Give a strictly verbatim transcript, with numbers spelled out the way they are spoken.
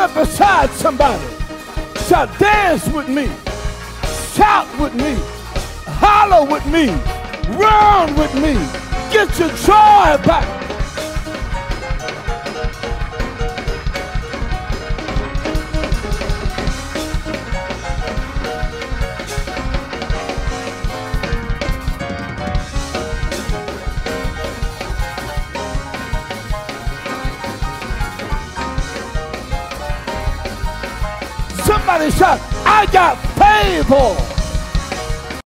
right beside somebody. Shout, dance with me. Shout with me. Holler with me. Run with me. Get your joy back. Somebody shout, I got favor.